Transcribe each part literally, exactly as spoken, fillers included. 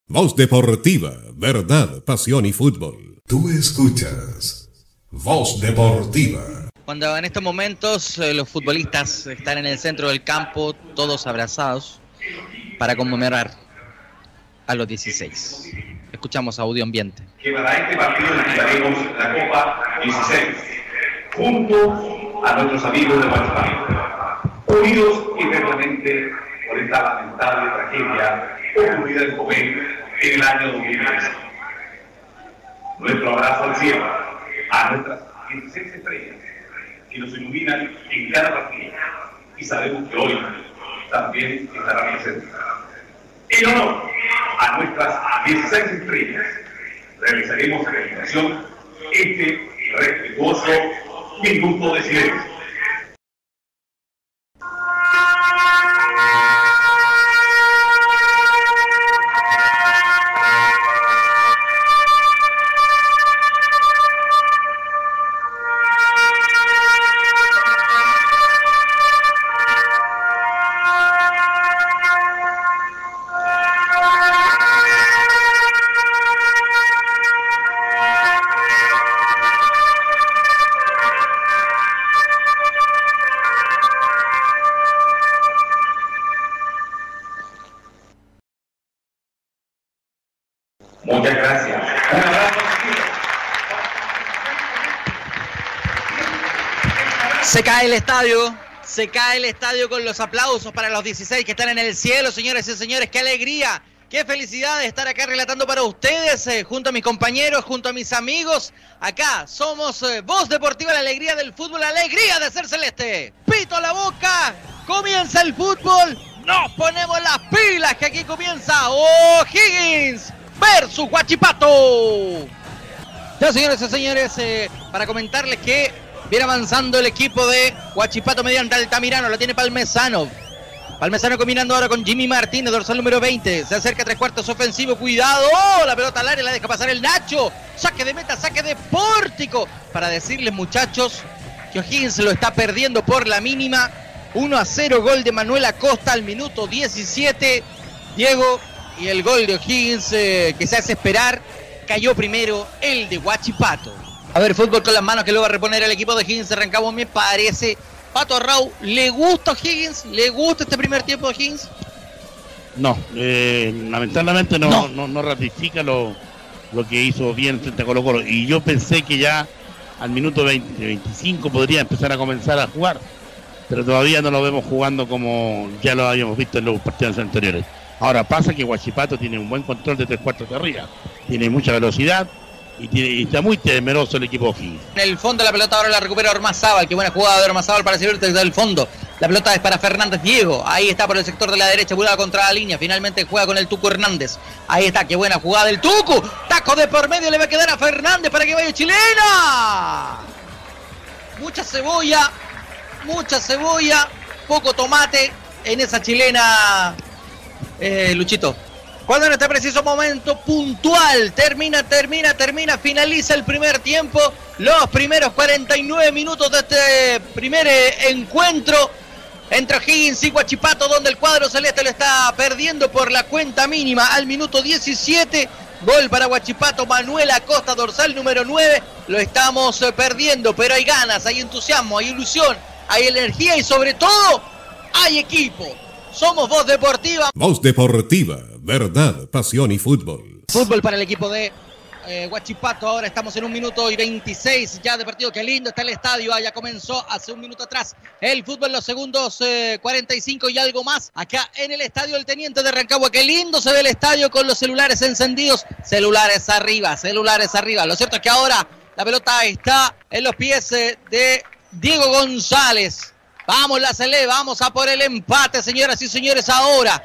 Voz Deportiva, verdad, pasión y fútbol. Tú escuchas Voz Deportiva. Cuando en estos momentos eh, los futbolistas están en el centro del campo, todos abrazados, para conmemorar a los dieciséis. Escuchamos audio ambiente. Que para este partido disputaremos la Copa dieciséis, junto a nuestros amigos de Guachipato, unidos eternamente por esta lamentable tragedia ocurrida en Comén en el año dos mil trece. Nuestro abrazo al cielo, a nuestras dieciséis estrellas que nos iluminan en cada partido, y sabemos que hoy también estarán presentes. En honor a nuestras dieciséis estrellas, realizaremos a continuación este respetuoso minuto de silencio. Muchas gracias. Un abrazo. Se cae el estadio, se cae el estadio con los aplausos para los dieciséis que están en el cielo, señores y señores. ¡Qué alegría! ¡Qué felicidad de estar acá relatando para ustedes, eh, junto a mis compañeros, junto a mis amigos! Acá somos eh, Voz Deportiva, la alegría del fútbol, la alegría de ser celeste. Pito a la boca, comienza el fútbol, nos ponemos las pilas que aquí comienza O'Higgins versus Huachipato. Ya, señores y señores, eh, para comentarles que viene avanzando el equipo de Huachipato mediante Altamirano, lo tiene Palmesano. Palmesano combinando ahora con Jimmy Martínez, dorsal número veinte. Se acerca a tres cuartos ofensivo, cuidado. ¡Oh! La pelota al área, la deja pasar el Nacho. Saque de meta, saque de pórtico. Para decirles, muchachos, que O'Higgins lo está perdiendo por la mínima. uno a cero, gol de Manuel Acosta al minuto diecisiete. Diego, y el gol de O'Higgins eh, que se hace esperar. Cayó primero el de Huachipato. A ver, fútbol con las manos que lo va a reponer el equipo de O'Higgins. Arrancamos, me parece. Pato Arrau, ¿le gusta O'Higgins? ¿Le gusta este primer tiempo de O'Higgins? No, eh, lamentablemente no, no. no, no ratifica lo, lo que hizo bien frente a Colo Colo. Y yo pensé que ya al minuto veinte, veinticinco podría empezar a comenzar a jugar, pero todavía no lo vemos jugando como ya lo habíamos visto en los partidos anteriores. Ahora pasa que Huachipato tiene un buen control de tres cuartos de arriba, tiene mucha velocidad y, tiene, y está muy temeroso el equipo O'Higgins. En el fondo la pelota ahora la recupera Ormazábal. Qué buena jugada de Ormazábal para servir desde el fondo. La pelota es para Fernández Diego. Ahí está por el sector de la derecha, burada contra la línea. Finalmente juega con el Tuco Hernández. Ahí está, qué buena jugada del Tuco. Taco de por medio, le va a quedar a Fernández para que vaya chilena. Mucha cebolla, mucha cebolla, poco tomate en esa chilena, eh, Luchito. Cuando en este preciso momento puntual termina, termina, termina, finaliza el primer tiempo, los primeros cuarenta y nueve minutos de este primer eh, encuentro entre O'Higgins y Huachipato, donde el cuadro celeste lo está perdiendo por la cuenta mínima al minuto diecisiete. Gol para Huachipato, Manuel Acosta, dorsal número nueve. Lo estamos eh, perdiendo, pero hay ganas, hay entusiasmo, hay ilusión, hay energía y sobre todo hay equipo. Somos Voz Deportiva. Voz Deportiva, verdad, pasión y fútbol. Fútbol para el equipo de eh, Huachipato. Ahora estamos en un minuto y veintiséis ya de partido. Qué lindo está el estadio. Ah, ya comenzó hace un minuto atrás el fútbol, los segundos eh, cuarenta y cinco y algo más. Acá en el estadio El Teniente de Rancagua. Qué lindo se ve el estadio con los celulares encendidos. Celulares arriba, celulares arriba. Lo cierto es que ahora la pelota está en los pies eh, de Diego González. Vamos la Celé, vamos a por el empate, señoras y señores, ahora.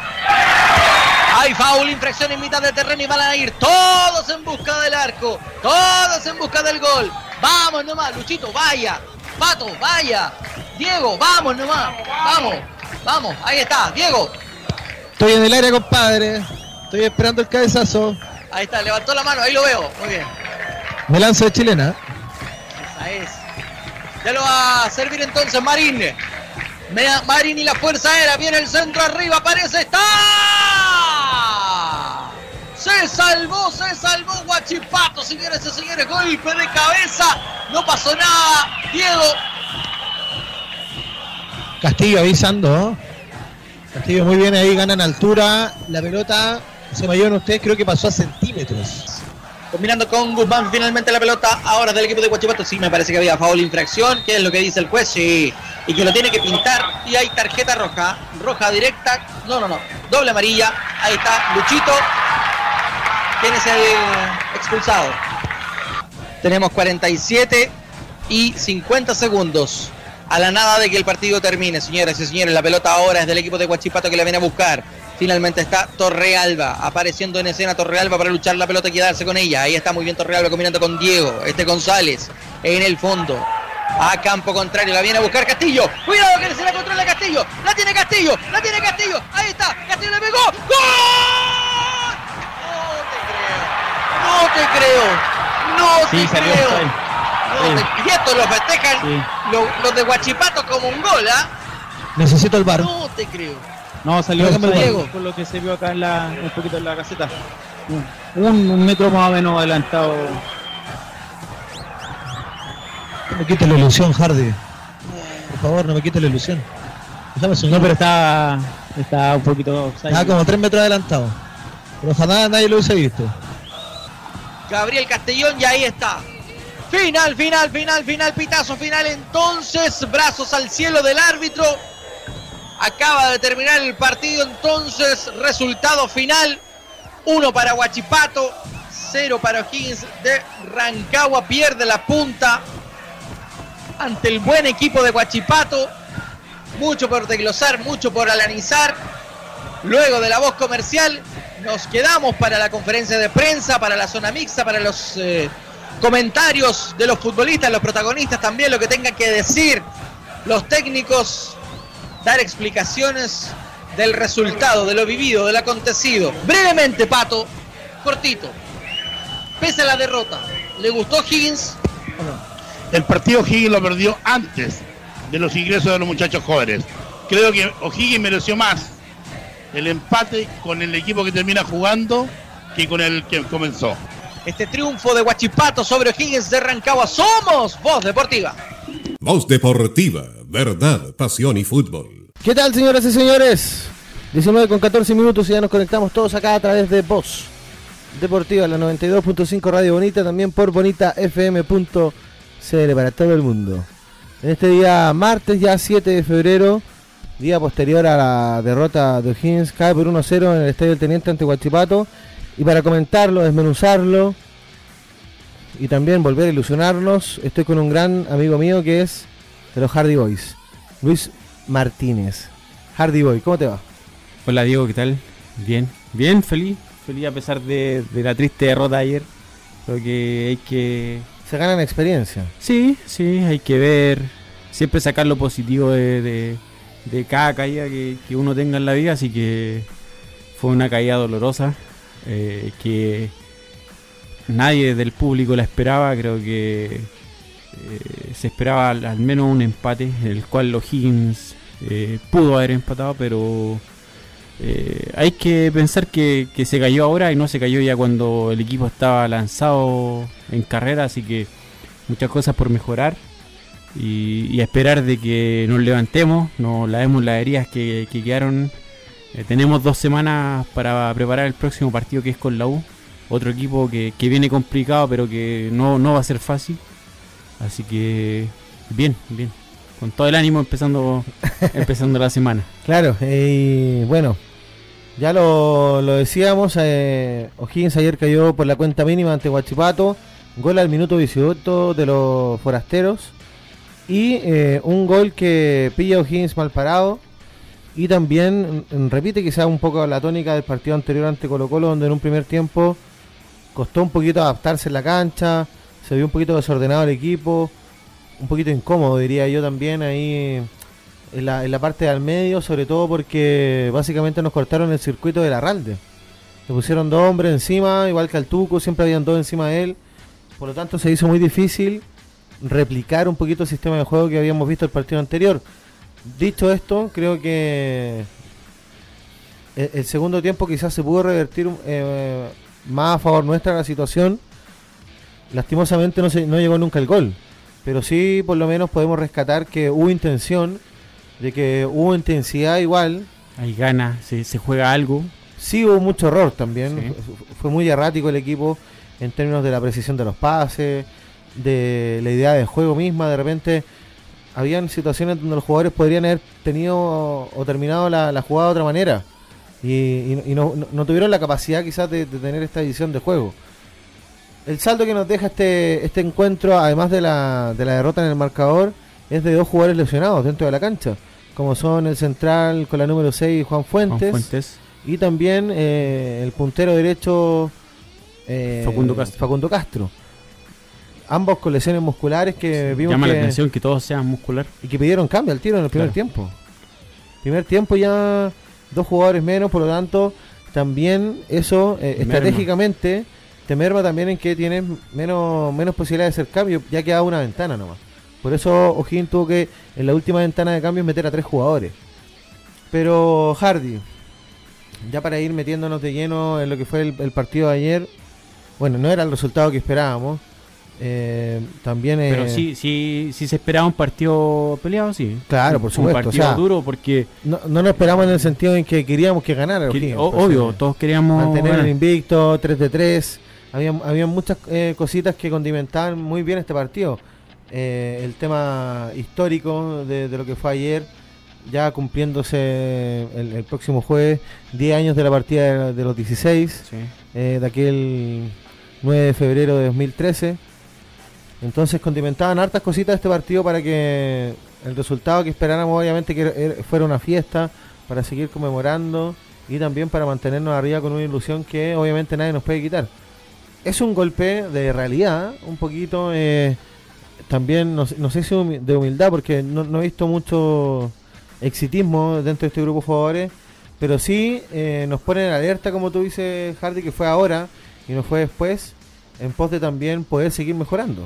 Hay foul, infracción en mitad de terreno y van a ir todos en busca del arco, todos en busca del gol. Vamos nomás, Luchito, vaya. Pato, vaya. Diego, vamos nomás, vamos, vamos, ahí está, Diego. Estoy en el área, compadre. Estoy esperando el cabezazo. Ahí está, levantó la mano, ahí lo veo, muy bien. Me lanzo de chilena. Esa es. Ya lo va a servir entonces Marín. Marín y la fuerza aérea. Viene el centro arriba. Aparece. ¡Está! Se salvó, se salvó Huachipato, señores y señores. Golpe de cabeza. No pasó nada. Diego. Castillo avisando, ¿no? Castillo muy bien ahí, ganan altura. La pelota, se me ayudan ustedes, creo que pasó a centímetros. Combinando con Guzmán, finalmente la pelota ahora del equipo de Huachipato. Sí, me parece que había foul, infracción. ¿Qué es lo que dice el juez? Sí. Y que lo tiene que pintar. Y hay tarjeta roja. Roja directa. No, no, no. Doble amarilla. Ahí está Luchito. ¿Quién es el expulsado? Tenemos cuarenta y siete y cincuenta segundos. A la nada de que el partido termine, señoras y señores. La pelota ahora es del equipo de Huachipato que la viene a buscar. Finalmente está Torrealba, apareciendo en escena Torrealba para luchar la pelota y quedarse con ella. Ahí está muy bien Torrealba combinando con Diego. Este González en el fondo. A campo contrario, la viene a buscar Castillo. Cuidado que se la controla Castillo. La tiene Castillo, la tiene Castillo. Ahí está, Castillo le pegó. ¡Gol! No te creo. No te creo. No Sí, te salió, creo. salió. No Sí. te... Y esto lo festejan Sí. los, los de Huachipato como un gol, ¿ah? Necesito el bar. No te creo. No, salió Dígame, offside, Diego. por lo que se vio acá en la, un poquito en la caseta. Un, un metro más o menos adelantado. No me quite la ilusión, Hardy. Por favor, no me quite la ilusión. Déjame soñar. No, pero está, está un poquito offside. Estaba como tres metros adelantado. Pero ojalá nadie lo hubiese visto. Gabriel Castellón y ahí está. Final, final, final, final, pitazo final. Entonces, brazos al cielo del árbitro. Acaba de terminar el partido, entonces, resultado final. Uno para Huachipato, cero para O'Higgins de Rancagua. Pierde la punta ante el buen equipo de Huachipato. Mucho por desglosar, mucho por analizar. Luego de la voz comercial, nos quedamos para la conferencia de prensa, para la zona mixta, para los eh, comentarios de los futbolistas, los protagonistas también, lo que tengan que decir los técnicos, dar explicaciones del resultado, de lo vivido, del acontecido. Brevemente, Pato, cortito. Pese a la derrota, ¿le gustó Higgins o no? El partido O'Higgins lo perdió antes de los ingresos de los muchachos jóvenes. Creo que O'Higgins mereció más el empate con el equipo que termina jugando que con el que comenzó. Este triunfo de Huachipato sobre O'Higgins de Rancagua. Somos Voz Deportiva. Voz Deportiva, verdad, pasión y fútbol. ¿Qué tal, señoras y señores? diecinueve con catorce minutos y ya nos conectamos todos acá a través de Voz Deportiva, la noventa y dos punto cinco Radio Bonita, también por bonita f m punto c l para todo el mundo. En este día martes, ya siete de febrero, día posterior a la derrota de O'Higgins, cae por uno a cero en el Estadio del Teniente ante Huachipato. Y para comentarlo, desmenuzarlo y también volver a ilusionarnos, estoy con un gran amigo mío que es de los Hardy Boys, Luis Martínez. Hardy Boy, ¿cómo te va? Hola Diego, ¿qué tal? Bien, bien, feliz. Feliz a pesar de, de la triste derrota ayer. Creo que hay que... Se ganan experiencia. Sí, sí, hay que ver, siempre sacar lo positivo de, de, de cada caída que, que uno tenga en la vida, así que fue una caída dolorosa, eh, que nadie del público la esperaba. Creo que eh, se esperaba al, al menos un empate, en el cual O'Higgins eh, pudo haber empatado, pero eh, hay que pensar que, que se cayó ahora y no se cayó ya cuando el equipo estaba lanzado en carrera, así que muchas cosas por mejorar y, y esperar de que nos levantemos, nos lavemos las heridas que, que quedaron. Eh, tenemos dos semanas para preparar el próximo partido, que es con la U, otro equipo que, que viene complicado, pero que no, no va a ser fácil, así que bien, bien, con todo el ánimo empezando empezando la semana. Claro, eh, y bueno, ya lo, lo decíamos, eh, O'Higgins ayer cayó por la cuenta mínima ante Huachipato, gol al minuto dieciocho de los forasteros y eh, un gol que pilla a O'Higgins mal parado y también mm, repite quizás un poco la tónica del partido anterior ante Colo Colo, donde en un primer tiempo costó un poquito adaptarse en la cancha, se vio un poquito desordenado el equipo, un poquito incómodo diría yo también ahí en la, en la parte del medio, sobre todo porque básicamente nos cortaron el circuito de Larralde. Le pusieron dos hombres encima, igual que al Tuco, siempre habían dos encima de él, por lo tanto se hizo muy difícil replicar un poquito el sistema de juego que habíamos visto el partido anterior. Dicho esto, creo que el, el segundo tiempo quizás se pudo revertir eh, más a favor nuestra la situación. Lastimosamente no, se, no llegó nunca el gol, pero sí por lo menos podemos rescatar que hubo intención, de que hubo intensidad igual. Hay ganas, se, se juega algo. Sí hubo mucho error también, Sí. fue muy errático el equipo en términos de la precisión de los pases, de la idea de juego misma. De repente habían situaciones donde los jugadores podrían haber tenido o terminado la, la jugada de otra manera y, y, y no, no, no tuvieron la capacidad quizás de, de tener esta visión de juego. El saldo que nos deja este este encuentro, además de la, de la derrota en el marcador, es de dos jugadores lesionados dentro de la cancha, como son el central con la número seis, Juan Fuentes, Juan Fuentes. y también eh, el puntero derecho eh, Facundo Castro. Facundo Castro. Ambos con lesiones musculares que vimos Llama que, la atención que todos sean muscular. y que pidieron cambio al tiro en el primer Claro. tiempo. Primer tiempo ya dos jugadores menos, por lo tanto también eso eh, Merma. estratégicamente te merma también en que tienes menos menos posibilidades de hacer cambio, ya queda una ventana nomás. Por eso O'Higgins tuvo que en la última ventana de cambios meter a tres jugadores. Pero Hardy, ya para ir metiéndonos de lleno en lo que fue el, el partido de ayer, bueno, no era el resultado que esperábamos. Eh, también eh, Pero sí, sí, sí se esperaba un partido peleado, sí. Claro, por supuesto, Un partido o sea, duro porque, no, no nos esperamos en el sentido en que queríamos que ganara que- O'Higgins, o- pues, obvio, eh, todos queríamos mantener ganar. el invicto, tres de tres. Había, había muchas eh, cositas que condimentaban muy bien este partido. Eh, el tema histórico de, de lo que fue ayer, ya cumpliéndose el, el próximo jueves, diez años de la partida de, de los dieciséis, Sí. eh, de aquel nueve de febrero de dos mil trece. Entonces condimentaban hartas cositas de este partido para que el resultado que esperáramos, obviamente, que era- era- fuera una fiesta, para seguir conmemorando y también para mantenernos arriba con una ilusión que obviamente nadie nos puede quitar. Es un golpe de realidad, un poquito, eh, también, no, sé- no sé si humi- de humildad, porque no, no he visto mucho exitismo dentro de este grupo de jugadores, pero sí eh, nos ponen en alerta, como tú dices, Hardy, que fue ahora y no fue después, en pos de también poder seguir mejorando.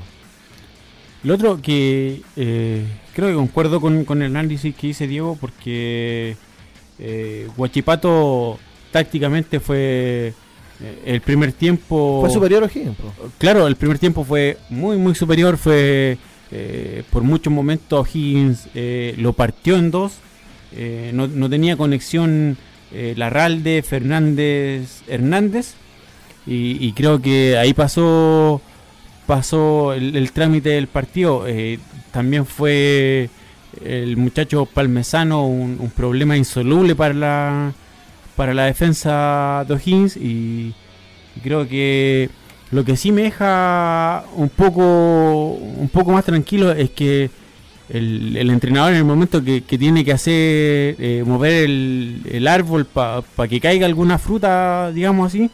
Lo otro que eh, creo que concuerdo con, con el análisis que dice Diego, porque eh, Huachipato tácticamente fue eh, el primer tiempo... Fue superior a O'Higgins, po. Claro, el primer tiempo fue muy, muy superior, fue eh, por muchos momentos O'Higgins eh, lo partió en dos, eh, no, no tenía conexión eh, Larralde, Fernández, Hernández, y, y creo que ahí pasó pasó el, el trámite del partido. Eh, también fue el muchacho Palmesano un, un problema insoluble para la para la defensa de O'Higgins, y, y creo que lo que sí me deja un poco un poco más tranquilo es que el, el entrenador, en el momento que, que tiene que hacer eh, mover el, el árbol para pa que caiga alguna fruta, digamos así,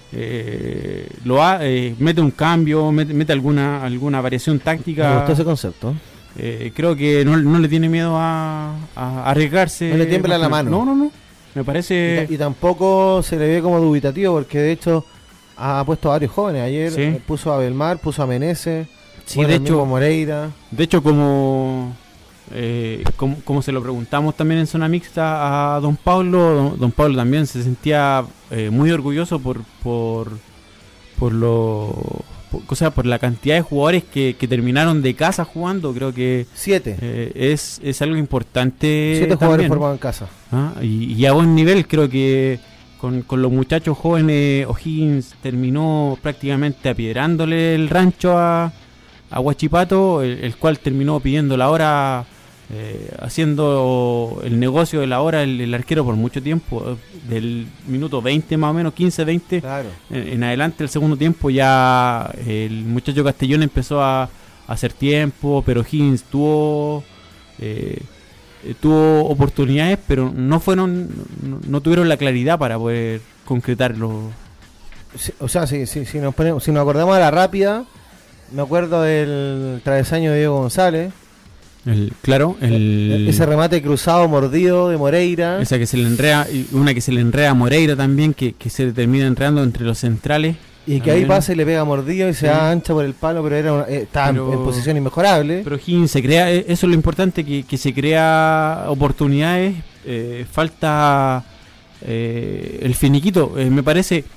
eh, lo ha, eh, mete un cambio, mete, mete alguna alguna variación Me táctica. gustó ese concepto. Eh, creo que no, no le tiene miedo a, a arriesgarse. No le tiembla la mano. No, no, no. Me Y, parece... ta- y tampoco se le ve como dubitativo, porque de hecho ha puesto a varios jóvenes. Ayer Sí. eh, puso a Belmar, puso a Meneses, Sí, bueno, de el mismo hecho, Moreira. de hecho como, eh, como como se lo preguntamos también en zona mixta a don Pablo, don, don Pablo también se sentía eh, muy orgulloso por por por lo por, o sea, por la cantidad de jugadores que, que terminaron de casa jugando. Creo que Siete. eh, es, es algo importante. Siete jugadores también. formados en casa. Ah, y, y a buen nivel. Creo que con, con los muchachos jóvenes O'Higgins terminó prácticamente apiedrandole el rancho a, a Huachipato, el, el cual terminó pidiendo la hora, eh, haciendo el negocio de la hora el, el arquero por mucho tiempo, eh, del minuto veinte más o menos, quince, veinte Claro. en, en adelante. El segundo tiempo ya el muchacho Castellón empezó a, a hacer tiempo, pero O'Higgins tuvo eh, eh, tuvo oportunidades, pero no fueron no, no tuvieron la claridad para poder concretarlo. Sí, o sea, si, si, si, nos ponemos, si nos acordamos a la rápida, me acuerdo del travesaño de Diego González. El, claro, el, Ese remate cruzado mordido de Moreira. esa que se le enrea, y una que se le enrea a Moreira también, que, que se termina enredando entre los centrales. Y que ahí También. pasa y le pega mordido y se Sí. da ancha por el palo, pero era una- eh, estaba en- Pero- en posición inmejorable. Pero Higgins se crea, eh, eso es lo importante, que, que se crea oportunidades, eh, falta eh, el finiquito. Eh, me parece,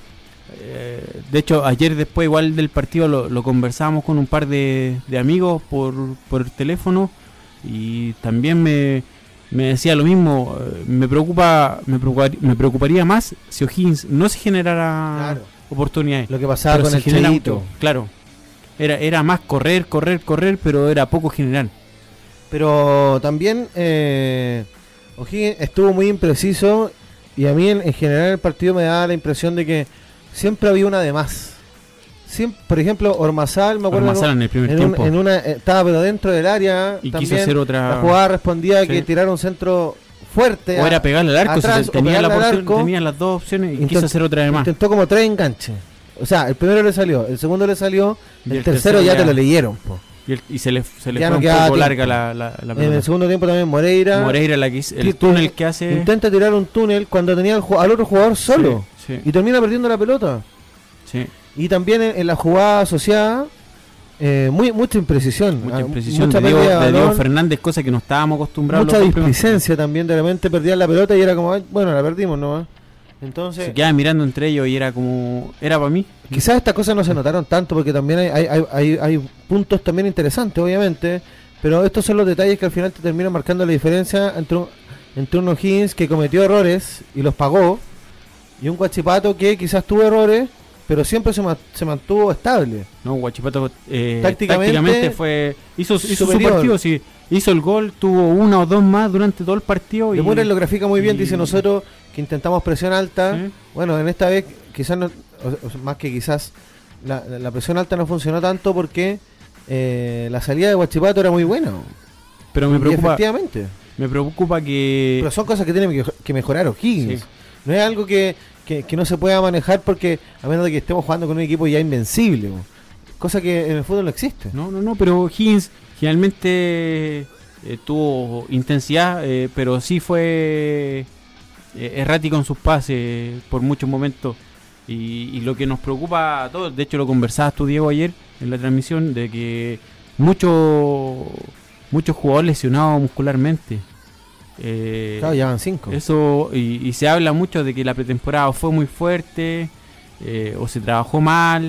Eh, de hecho, ayer después igual del partido lo, lo conversábamos con un par de, de amigos por, por teléfono y también me, me decía lo mismo. Me preocupa, me preocupa, me preocuparía más si O'Higgins no se generara Claro. oportunidades. Lo que pasaba Pero con se el genera Cheito. mucho, claro. Era, era más correr, correr, correr, pero era poco general. Pero también eh, O'Higgins estuvo muy impreciso y a mí en, en general el partido me da la impresión de que siempre había una de más. Siempre, por ejemplo, Ormazal, me acuerdo Ormazal en el primer en, tiempo. un, en una eh, estaba pero dentro del área Y también. quiso hacer otra- La jugada respondía Sí. que tirar un centro fuerte. O a- era pegarle al arco, atrás, si o tenía, la pegarle al porción- arco. tenía las dos opciones y Intent- quiso hacer otra de más. Intentó como tres enganches. O sea, el primero le salió, el segundo le salió, Y el, el tercero, tercero ya ya- te lo leyeron. Po. Y, el- y se le, se le Ya fue no un quedaba poco tiempo. larga la, la, la En pelota. el segundo tiempo también Moreira. Moreira, la que hizo- el que- túnel que hace. Intenta tirar un túnel cuando tenía al, ju- al otro jugador solo. Sí, Y termina perdiendo la pelota. sí. Y también en, en la jugada asociada, eh, muy, mucha imprecisión. Mucha ah, imprecisión mucha de Diego, pérdida de de Diego balón, Fernández, cosa que no estábamos acostumbrados. mucha los dos primeros. displicencia también. De repente perdían la pelota y era como, "Ay, bueno, la perdimos, ¿no?" Entonces, Se quedaban mirando entre ellos y era como. Era para mí. quizás estas cosas no se notaron tanto porque también hay, hay, hay, hay- hay puntos también interesantes, obviamente. Pero estos son los detalles que al final te terminan marcando la diferencia entre un, entre un O'Higgins que cometió errores y los pagó, y un Huachipato que quizás tuvo errores, pero siempre se, ma- se mantuvo estable. No, Huachipato eh, Tácticamente, tácticamente, fue. Hizo, hizo su superior. partido, sí. Hizo el gol, tuvo una o dos más durante todo el partido. Y, Lemuren lo grafica muy bien, y- dice nosotros que intentamos presión alta. Sí. Bueno, en esta vez quizás no, o- o más que quizás la, la presión alta no funcionó tanto porque eh, la salida de Huachipato era muy buena. Pero me Y preocupa, efectivamente. me preocupa que. Pero son cosas que tienen que, que mejorar O'Higgins. Sí. No es algo que, que, que no se pueda manejar porque a menos de que estemos jugando con un equipo ya invencible. Bo. Cosa que en el fútbol no existe. No, no, no, pero Higgins generalmente eh, tuvo intensidad, eh, pero sí fue eh, errático en sus pases por muchos momentos. Y, y lo que nos preocupa a todos, de hecho lo conversabas tú, Diego, ayer en la transmisión, de que muchos muchos jugadores lesionados muscularmente. Eh, Claro, ya van cinco. Eso, y, y se habla mucho de que la pretemporada fue muy fuerte, eh, o se trabajó mal,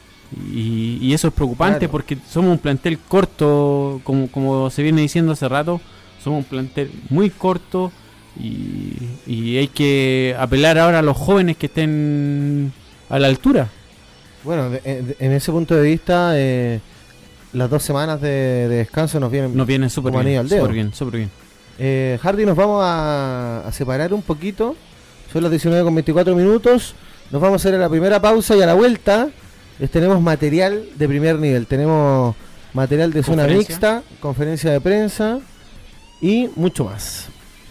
y, y eso es preocupante. Claro. Porque somos un plantel corto, como, como se viene diciendo hace rato, somos un plantel muy corto, y, y hay que apelar ahora a los jóvenes que estén a la altura. Bueno, de- de- en ese punto de vista, eh, las dos semanas de, de descanso nos vienen. Nos viene súper Como anillo bien, al dedo. súper bien, súper bien. Eh, Hardy, nos vamos a, a separar un poquito. Son las diecinueve con veinticuatro minutos. Nos vamos a hacer a la primera pausa y a la vuelta les tenemos material de primer nivel. Tenemos material de zona Conferencia. mixta, conferencia de prensa y mucho más.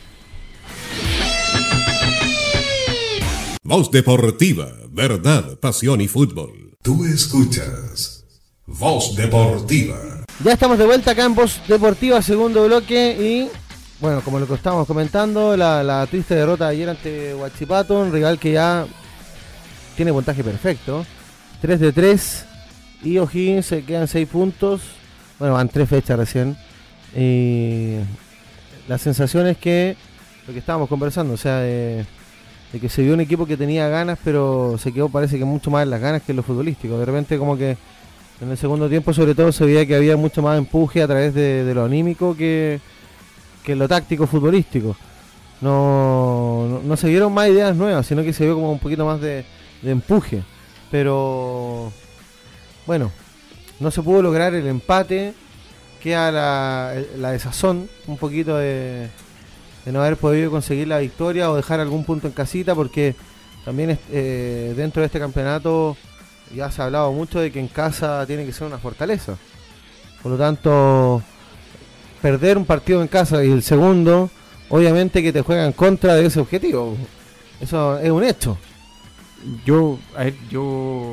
Voz Deportiva, verdad, pasión y fútbol. Tú escuchas Voz Deportiva. Ya estamos de vuelta acá en Voz Deportiva, segundo bloque. Y bueno, como lo que estábamos comentando, la, la triste derrota de ayer ante Huachipato, un rival que ya tiene puntaje perfecto, tres de tres, y O'Higgins se quedan seis puntos. Bueno, van tres fechas recién. Y la sensación es que lo que estábamos conversando, o sea, de, de que se vio un equipo que tenía ganas, pero se quedó, parece que mucho más en las ganas que en lo futbolístico. De repente, como que en el segundo tiempo, sobre todo, se veía que había mucho más empuje a través de, de lo anímico que, que lo táctico futbolístico. No, no, no se vieron más ideas nuevas, sino que se vio como un poquito más de, de empuje. Pero bueno, no se pudo lograr el empate. Queda la, la desazón un poquito de, de no haber podido conseguir la victoria o dejar algún punto en casita, porque también eh, dentro de este campeonato ya se ha hablado mucho de que en casa tiene que ser una fortaleza. Por lo tanto, perder un partido en casa y el segundo, obviamente que te juega en contra de ese objetivo. Eso es un hecho. Yo, a ver, yo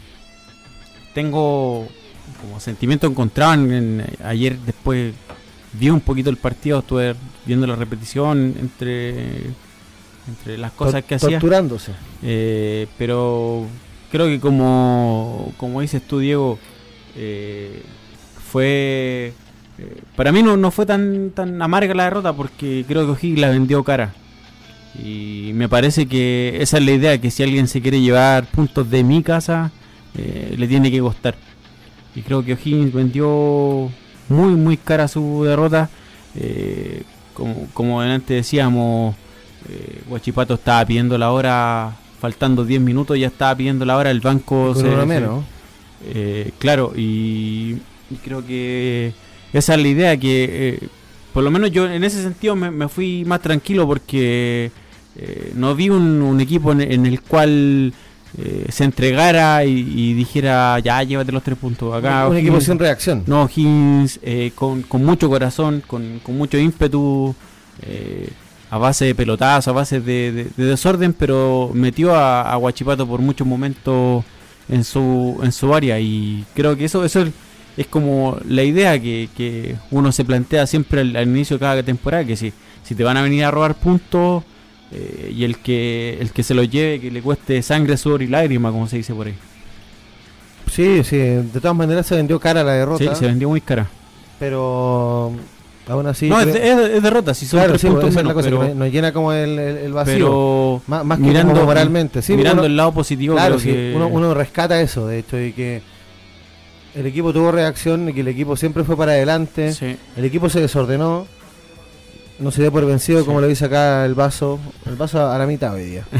tengo como sentimiento encontrado. En, en- ayer después vi un poquito el partido, estuve viendo la repetición entre entre las cosas Tor- que hacía, Torturándose. eh, pero creo que como como dices tú, Diego, eh, fue eh, para mí no, no fue tan tan amarga la derrota, porque creo que O'Higgins la vendió cara. Y me parece que esa es la idea, que si alguien se quiere llevar puntos de mi casa, eh, le tiene que costar. Y creo que O'Higgins vendió muy muy cara su derrota. Eh, como, como antes decíamos, eh, Huachipato estaba pidiendo la hora, faltando diez minutos ya estaba pidiendo la hora, el banco se, se menos. Eh, claro, y, y creo que esa es la idea, que eh, por lo menos yo en ese sentido me, me fui más tranquilo, porque eh, no vi un, un equipo en, en el cual eh, se entregara y, y dijera ya llévate los tres puntos acá. Un equipo sin reacción. No, Higgins eh, con, con mucho corazón, con, con mucho ímpetu, eh, a base de pelotazo, a base de, de, de desorden, pero metió a, a Huachipato por muchos momentos en su en su área, y creo que eso eso es, es como la idea que, que uno se plantea siempre al, al inicio de cada temporada, que si, si te van a venir a robar puntos, eh, y el que el que se los lleve, que le cueste sangre, sudor y lágrima, como se dice por ahí. Sí, sí, de todas maneras se vendió cara la derrota. Sí, se vendió muy cara. Pero aún así... No, es, es, es derrota, si son claro, tres sí, puntos esa menos, es la cosa, pero, que nos llena como el, el, el vacío. Pero más, más que mirando, como moralmente. Sí, mirando uno, el lado positivo, claro, creo sí, que... uno, uno rescata eso, de hecho, y que el equipo tuvo reacción, y que el equipo siempre fue para adelante. Sí. El equipo se desordenó, no se dio por vencido, sí, como lo dice acá el vaso, el vaso a la mitad hoy día.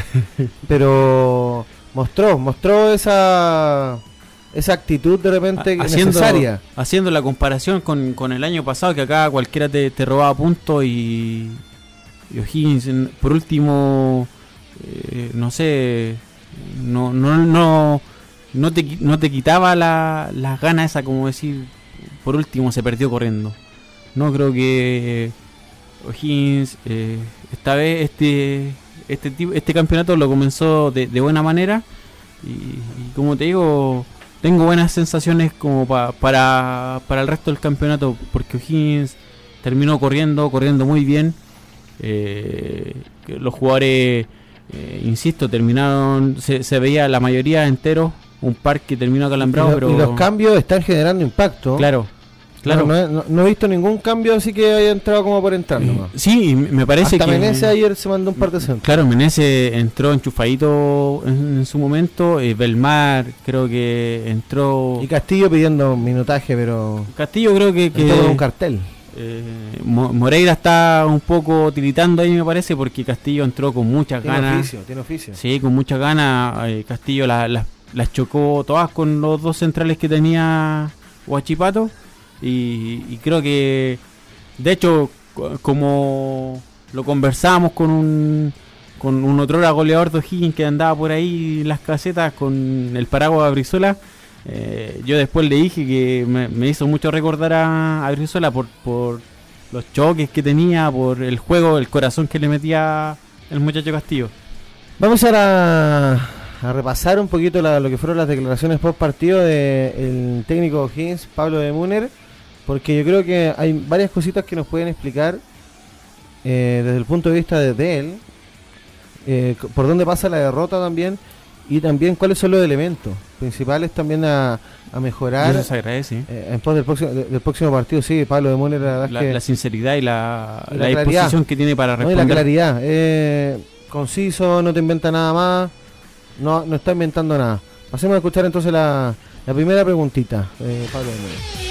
Pero mostró, mostró esa... esa actitud de repente haciendo, necesaria. Haciendo la comparación con, con el año pasado, que acá cualquiera te, te robaba puntos, y, y O'Higgins, por último, eh, no sé, no no no no te, no te quitaba la, las ganas esa, como decir, por último se perdió corriendo. No, creo que O'Higgins eh, esta vez este este este campeonato lo comenzó de, de buena manera, y, y como te digo, tengo buenas sensaciones como pa, para, para el resto del campeonato, porque O'Higgins terminó corriendo, corriendo muy bien. Eh, los jugadores, eh, insisto, terminaron, se, se veía la mayoría enteros, un par que terminó acalambrado, y, pero... y los cambios están generando impacto. Claro, claro. No, no, no he visto ningún cambio así que haya entrado como por entrar nomás. Sí, me parece hasta que... Menezes ayer se mandó un par de centros. Claro, Menezes entró enchufadito en, en su momento. eh, Belmar creo que entró... Y Castillo pidiendo minutaje, pero... Castillo creo que... que entró con un cartel. Eh, Mo- Moreira está un poco tiritando ahí, me parece, porque Castillo entró con muchas tiene ganas. Oficio, tiene oficio. Sí, con muchas ganas. eh, Castillo la, la, las chocó todas con los dos centrales que tenía Huachipato. Y, y creo que, de hecho, co- como lo conversábamos con un con un otrora goleador de O'Higgins que andaba por ahí en las casetas con el paraguas de Brizuela, eh, yo después le dije que me, me hizo mucho recordar a, a Brizuela por, por los choques que tenía, por el juego, el corazón que le metía el muchacho Castillo. Vamos ahora a, a repasar un poquito la, lo que fueron las declaraciones post partido del técnico O'Higgins, Pablo de Müner, porque yo creo que hay varias cositas que nos pueden explicar eh, desde el punto de vista de, de él, eh, por dónde pasa la derrota también, y también cuáles son los elementos principales también a, a mejorar. Eso se agradece. Eh, en pos del próximo, de, del próximo partido. Sí, Pablo de Müner, la verdad La, es que la sinceridad y la, y la, la disposición que tiene para no, y responder. la claridad, eh, conciso, no te inventa nada más, no, no está inventando nada. Pasemos a escuchar entonces la, la primera preguntita, eh, Pablo de Müner.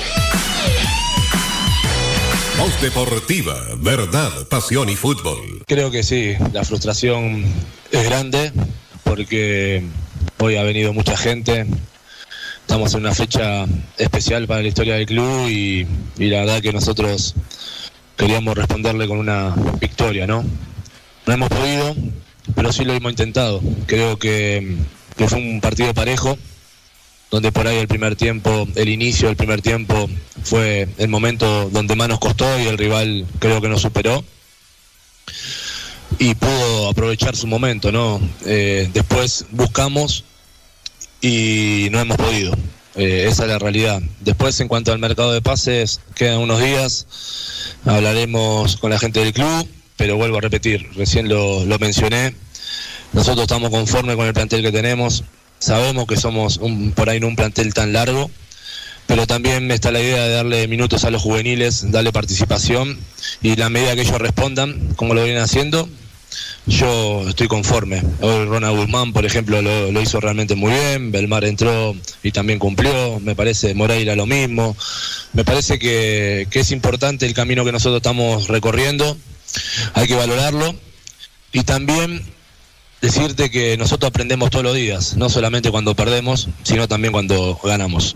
Voz Deportiva, verdad, pasión y fútbol. Creo que sí, la frustración es grande porque hoy ha venido mucha gente. Estamos en una fecha especial para la historia del club y, y la verdad que nosotros queríamos responderle con una victoria, ¿no? No hemos podido, pero sí lo hemos intentado. Creo que, que fue un partido parejo, donde por ahí el primer tiempo, el inicio del primer tiempo fue el momento donde más nos costó y el rival creo que nos superó y pudo aprovechar su momento, ¿no? Eh, después buscamos y no hemos podido, eh, esa es la realidad. Después, en cuanto al mercado de pases, quedan unos días, hablaremos con la gente del club, pero vuelvo a repetir, recién lo, lo mencioné, nosotros estamos conformes con el plantel que tenemos. Sabemos que somos un, por ahí no un plantel tan largo, pero también está la idea de darle minutos a los juveniles, darle participación y la medida que ellos respondan, como lo vienen haciendo, yo estoy conforme. Hoy Ronald Guzmán, por ejemplo, lo, lo hizo realmente muy bien. Belmar entró y también cumplió. Me parece Moreira lo mismo. Me parece que, que es importante el camino que nosotros estamos recorriendo. Hay que valorarlo. Y también decirte que nosotros aprendemos todos los días, no solamente cuando perdemos, sino también cuando ganamos.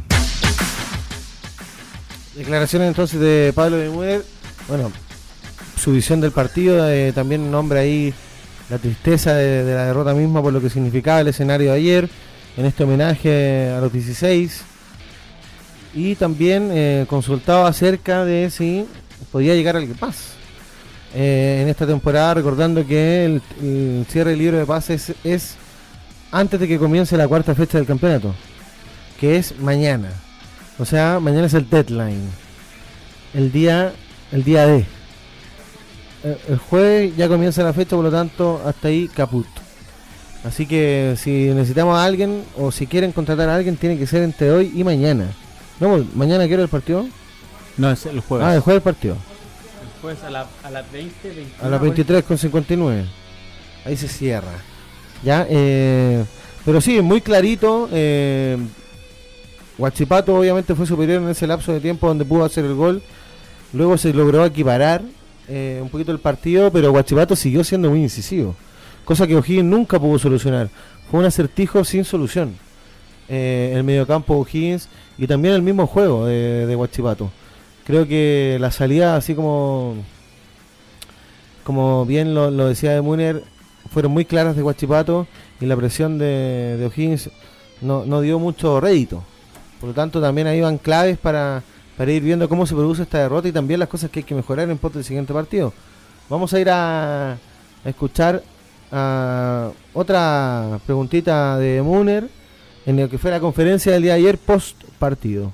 Declaraciones entonces de Pablo de Müller. Bueno, su visión del partido, eh, también nombra ahí la tristeza de, de la derrota misma por lo que significaba el escenario de ayer, en este homenaje a los dieciséis, y también eh, consultaba acerca de si podía llegar al más eh, en esta temporada, recordando que el, el cierre del libro de pases es, es antes de que comience la cuarta fecha del campeonato, que es mañana. O sea, mañana es el deadline, el día, el día D. El jueves ya comienza la fecha, por lo tanto, hasta ahí caput. Así que si necesitamos a alguien o si quieren contratar a alguien, tiene que ser entre hoy y mañana. No, mañana quiero el partido. No, es el jueves. Ah, el jueves el partido. El jueves a, la, a las veinte, veintiuno, a las veintitrés con cincuenta y nueve. Ahí se cierra. Ya, eh, pero sí, muy clarito. Eh, Huachipato obviamente fue superior en ese lapso de tiempo donde pudo hacer el gol. Luego se logró equiparar Eh, un poquito el partido, pero Huachipato siguió siendo muy incisivo, cosa que O'Higgins nunca pudo solucionar. Fue un acertijo sin solución eh, el mediocampo de O'Higgins y también el mismo juego de, de Huachipato. Creo que la salida, así como como bien lo, lo decía de Müller, fueron muy claras de Huachipato y la presión de, de O'Higgins no, no dio mucho rédito. Por lo tanto, también ahí van claves para para ir viendo cómo se produce esta derrota y también las cosas que hay que mejorar en pos del siguiente partido. Vamos a ir a, a escuchar a otra preguntita de Müller en lo que fue la conferencia del día de ayer post partido.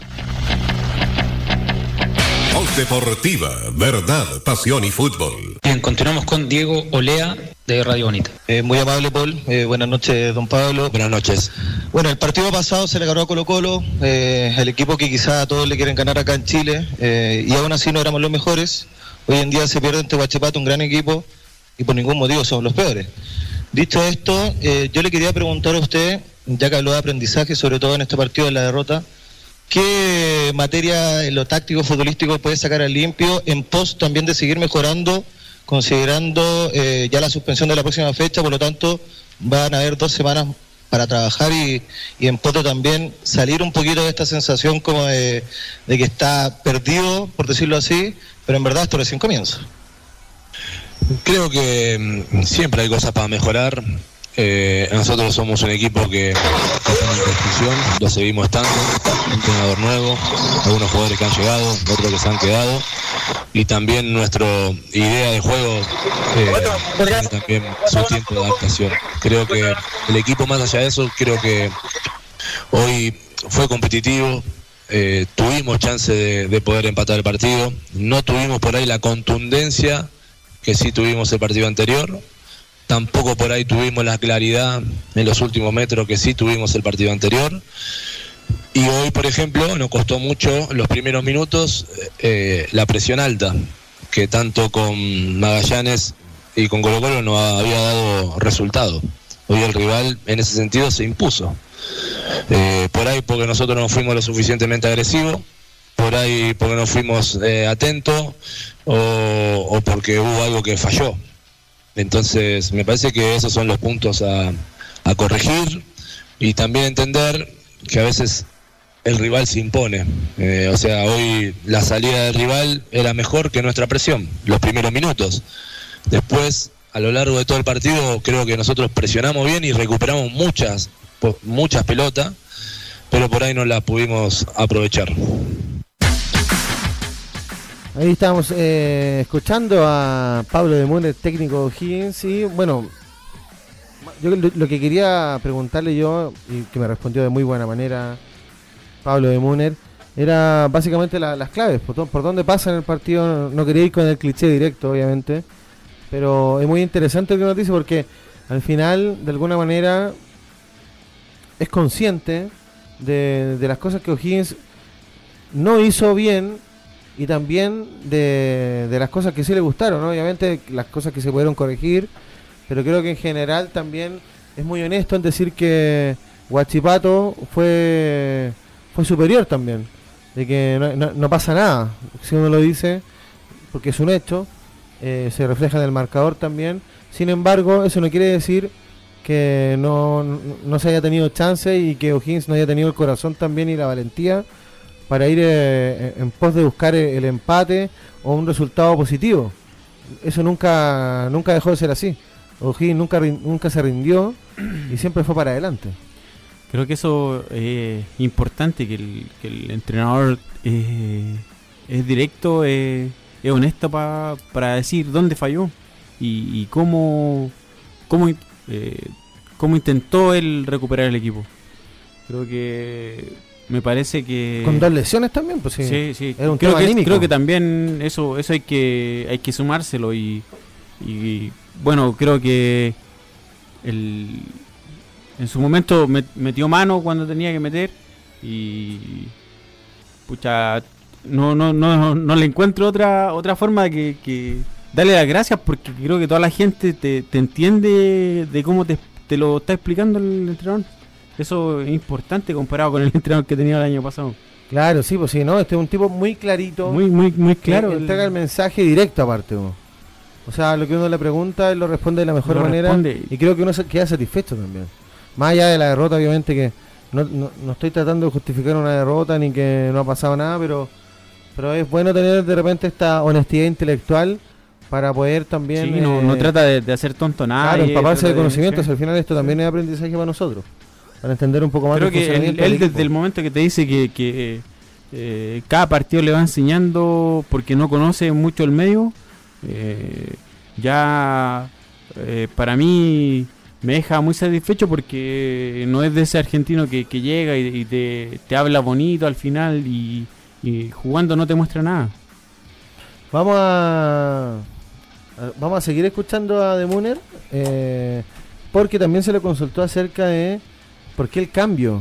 Voz Deportiva, verdad, pasión y fútbol. Bien, continuamos con Diego Olea de Radio Bonita. Eh, muy amable, Paul. Eh, buenas noches, don Pablo. Buenas noches. Bueno, el partido pasado se le ganó a Colo Colo, eh, el equipo que quizá a todos le quieren ganar acá en Chile, eh, y aún así no éramos los mejores. Hoy en día se pierde ante Huachipato, un gran equipo, y por ningún motivo somos los peores. Dicho esto, eh, yo le quería preguntar a usted, ya que habló de aprendizaje, sobre todo en este partido de la derrota, ¿qué materia en lo táctico futbolístico puede sacar al limpio en pos también de seguir mejorando, considerando eh, ya la suspensión de la próxima fecha? Por lo tanto, van a haber dos semanas para trabajar y, y en pos de también salir un poquito de esta sensación como de, de que está perdido, por decirlo así, pero en verdad esto recién comienza. Creo que mmm, siempre hay cosas para mejorar. Eh, nosotros somos un equipo que está en construcción, lo seguimos estando, un entrenador nuevo, algunos jugadores que han llegado, otros que se han quedado, y también nuestra idea de juego eh, tiene también su tiempo de adaptación. Creo que el equipo, más allá de eso, creo que hoy fue competitivo, eh, tuvimos chance de, de poder empatar el partido, no tuvimos por ahí la contundencia que sí tuvimos el partido anterior. Tampoco por ahí tuvimos la claridad en los últimos metros que sí tuvimos el partido anterior. Y hoy, por ejemplo, nos costó mucho los primeros minutos eh, la presión alta, que tanto con Magallanes y con Colo Colo no había dado resultado. Hoy el rival en ese sentido se impuso. Eh, por ahí porque nosotros no fuimos lo suficientemente agresivos, por ahí porque no fuimos eh, atentos o, o porque hubo algo que falló. Entonces me parece que esos son los puntos a, a corregir y también entender que a veces el rival se impone. Eh, o sea, hoy la salida del rival era mejor que nuestra presión, los primeros minutos. Después, a lo largo de todo el partido, creo que nosotros presionamos bien y recuperamos muchas, muchas pelotas, pero por ahí no las pudimos aprovechar. Ahí estamos eh, escuchando a Pablo de Müller, técnico de O'Higgins, y bueno, yo lo, lo que quería preguntarle yo, y que me respondió de muy buena manera Pablo de Müller, era básicamente la, las claves, por, por dónde pasa en el partido. No, no quería ir con el cliché directo, obviamente, pero es muy interesante lo que nos dice, porque al final, de alguna manera, es consciente de, de las cosas que O'Higgins no hizo bien y también de, de las cosas que sí le gustaron, ¿no? Obviamente las cosas que se pudieron corregir, pero creo que en general también es muy honesto en decir que Huachipato fue fue superior también, de que no, no, no pasa nada, si uno lo dice, porque es un hecho, eh, se refleja en el marcador también. Sin embargo, eso no quiere decir que no, no, no se haya tenido chance y que O'Higgins no haya tenido el corazón también y la valentía para ir eh, en pos de buscar el, el empate o un resultado positivo. Eso nunca nunca dejó de ser así. O'Higgins nunca nunca se rindió y siempre fue para adelante. Creo que eso es eh, importante, que el, que el entrenador eh, es directo, eh, es honesto pa, para decir dónde falló y, y cómo, cómo, eh, cómo intentó él recuperar el equipo. Creo que me parece que con dos lesiones también, pues sí. Sí, sí. Era un creo tema que anímico. creo que también eso eso hay que hay que sumárselo y, y bueno, creo que el en su momento met, metió mano cuando tenía que meter y pucha, no no no no le encuentro otra otra forma que, que darle las gracias, porque creo que toda la gente te, te entiende de cómo te, te lo está explicando el entrenador. Eso es importante comparado con el entrenador que tenía el año pasado. Claro, sí, pues sí, ¿no? Este es un tipo muy clarito. Muy, muy, muy claro. Que entrega el mensaje directo aparte, ¿no? O sea, lo que uno le pregunta, él lo responde de la mejor manera. Responde. Y creo que uno se queda satisfecho también. Más allá de la derrota, obviamente, que no, no, no estoy tratando de justificar una derrota ni que no ha pasado nada, pero, pero es bueno tener de repente esta honestidad intelectual para poder también... Sí, no, eh, no trata de, de hacer tonto nada. Claro, empaparse de conocimientos. Sí. Al final esto también es aprendizaje para nosotros. Para entender un poco más. Creo que él, él desde el momento que te dice que, que eh, cada partido le va enseñando, porque no conoce mucho el medio, eh, ya eh, para mí me deja muy satisfecho, porque no es de ese argentino que, que llega y, y te, te habla bonito al final y, y jugando no te muestra nada. Vamos a, a vamos a seguir escuchando a De Munner, eh, porque también se le consultó acerca de ¿por qué el cambio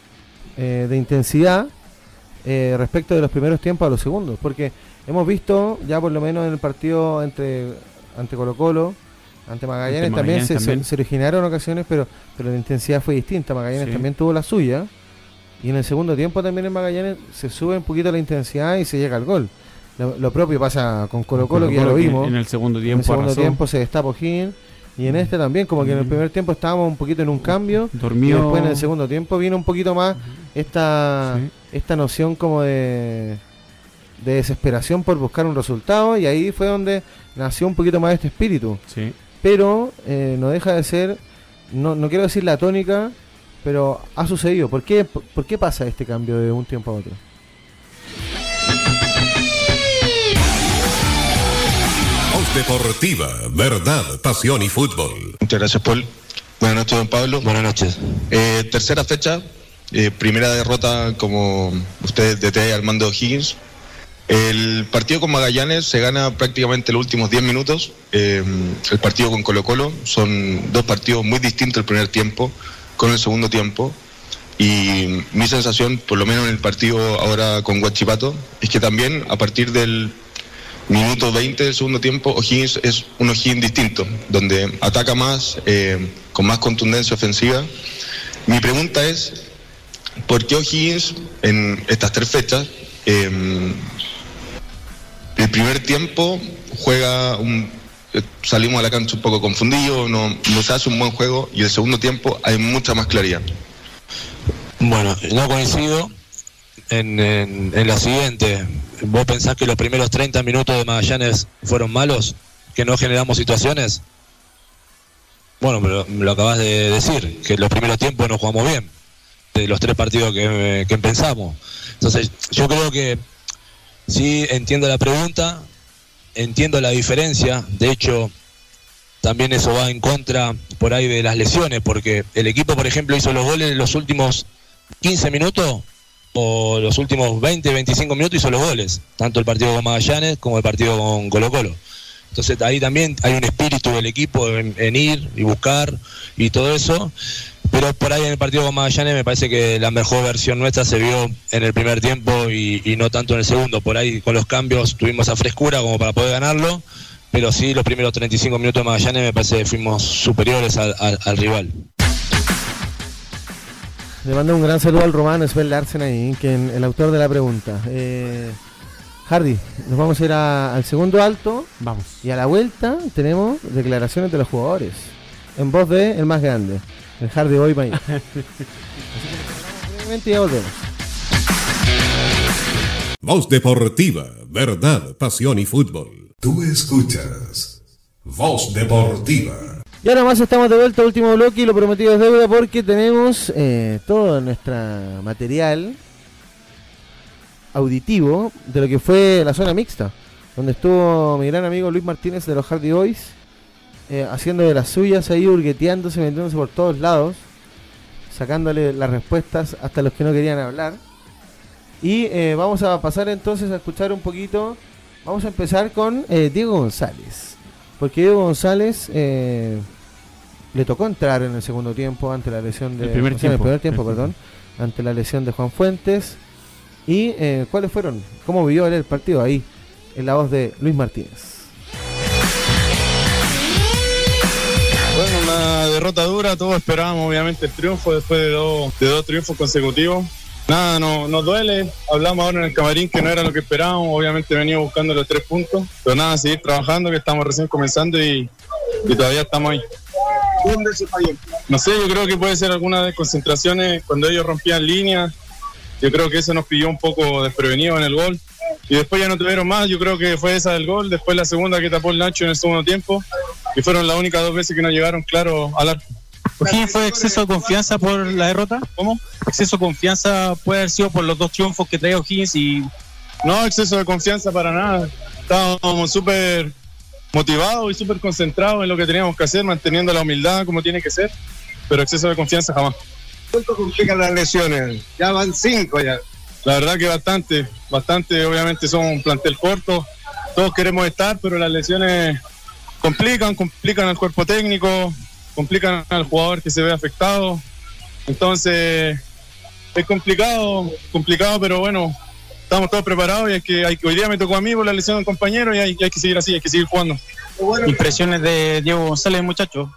eh, de intensidad eh, respecto de los primeros tiempos a los segundos? Porque hemos visto ya por lo menos en el partido entre ante Colo Colo, ante Magallanes, ante Magallanes también, se, también. Se, se originaron ocasiones, pero pero la intensidad fue distinta. Magallanes sí. también tuvo la suya, y en el segundo tiempo también en Magallanes se sube un poquito la intensidad y se llega al gol. Lo, lo propio pasa con Colo Colo, que ya lo vimos. En el segundo tiempo, en el segundo tiempo se destapa O'Higgins. Y en este también, como que en el primer tiempo estábamos un poquito en un cambio. Dormido. Y después en el segundo tiempo vino un poquito más esta sí. esta noción como de, de desesperación por buscar un resultado. Y ahí fue donde nació un poquito más este espíritu. Sí. Pero eh, no deja de ser, no, no quiero decir la tónica, pero ha sucedido. ¿Por qué, por, por qué pasa este cambio de un tiempo a otro? Deportiva, verdad, pasión y fútbol. Muchas gracias, Paul. Buenas noches, don Pablo. Buenas noches. Eh, tercera fecha, eh, primera derrota como usted D T al mando de O'Higgins. El partido con Magallanes se gana prácticamente los últimos diez minutos. Eh, el partido con Colo Colo son dos partidos muy distintos el primer tiempo con el segundo tiempo. Y mi sensación, por lo menos en el partido ahora con Huachipato, es que también a partir del minuto veinte del segundo tiempo, O'Higgins es un O'Higgins distinto, donde ataca más, eh, con más contundencia ofensiva. Mi pregunta es, ¿por qué O'Higgins en estas tres fechas, eh, el primer tiempo juega, un, eh, salimos a la cancha un poco confundidos, no, no se hace un buen juego, y el segundo tiempo hay mucha más claridad? Bueno, no coincido en, en, en la siguiente. ¿Vos pensás que los primeros treinta minutos de Magallanes fueron malos? ¿Que no generamos situaciones? Bueno, me lo, me lo acabas de decir, que los primeros tiempos no jugamos bien, de los tres partidos que, que pensamos. Entonces, yo creo que sí entiendo la pregunta, entiendo la diferencia. De hecho, también eso va en contra por ahí de las lesiones, porque el equipo, por ejemplo, hizo los goles en los últimos quince minutos, o los últimos veinte, veinticinco minutos hizo los goles, tanto el partido con Magallanes como el partido con Colo Colo. Entonces ahí también hay un espíritu del equipo en, en ir y buscar y todo eso, pero por ahí en el partido con Magallanes me parece que la mejor versión nuestra se vio en el primer tiempo y, y no tanto en el segundo. Por ahí con los cambios tuvimos esa frescura como para poder ganarlo, pero sí los primeros treinta y cinco minutos de Magallanes me parece que fuimos superiores al, al, al rival. Le mando un gran saludo al Romano Sven Larsen ahí, que es el autor de la pregunta. Eh, Hardy, nos vamos a ir a, al segundo alto. Vamos. Y a la vuelta tenemos declaraciones de los jugadores. En voz de el más grande, el Hardy Boy Maíz. Así que brevemente ya volvemos. Voz Deportiva, verdad, pasión y fútbol. Tú escuchas Voz Deportiva. Y ahora más estamos de vuelta al último bloque y lo prometido es deuda porque tenemos eh, todo nuestro material auditivo de lo que fue la zona mixta, donde estuvo mi gran amigo Luis Martínez de los Hardy Boys eh, haciendo de las suyas ahí, hurgueteándose, metiéndose por todos lados, sacándole las respuestas hasta los que no querían hablar. Y eh, vamos a pasar entonces a escuchar un poquito. Vamos a empezar con eh, Diego González, porque Diego González eh, le tocó entrar en el segundo tiempo ante la lesión de el primer o sea, tiempo, en el primer tiempo, el perdón, ante la lesión de Juan Fuentes. Y eh, cuáles fueron, cómo vivió él el partido ahí, en la voz de Luis Martínez. Bueno, una derrota dura, todos esperábamos obviamente el triunfo después de dos, de dos triunfos consecutivos. Nada, no, nos duele, hablamos ahora en el camarín que no era lo que esperábamos, obviamente venía buscando los tres puntos, pero nada, seguir trabajando, que estamos recién comenzando y, y todavía estamos ahí. ¿Dónde se falló? No sé, yo creo que puede ser alguna de concentraciones cuando ellos rompían líneas, yo creo que eso nos pilló un poco desprevenido en el gol, y después ya no tuvieron más, yo creo que fue esa del gol, después la segunda que tapó el Nacho en el segundo tiempo, y fueron las únicas dos veces que no llegaron claro al arco. ¿Quién fue exceso de confianza por la derrota? ¿Cómo? ¿Exceso de confianza puede haber sido por los dos triunfos que trae O'Higgins y...? No, exceso de confianza para nada. Estábamos súper motivados y súper concentrados en lo que teníamos que hacer, manteniendo la humildad como tiene que ser, pero exceso de confianza jamás. ¿Cuánto complican las lesiones? Ya van cinco ya. La verdad que bastante, bastante, obviamente son un plantel corto, todos queremos estar, pero las lesiones complican, complican al cuerpo técnico, complican al jugador que se ve afectado, entonces es complicado, complicado, pero bueno, estamos todos preparados y hay que, hay que hoy día me tocó a mí por la lesión de un compañero y hay, y hay que seguir así, hay que seguir jugando. Impresiones de Diego González, muchachos.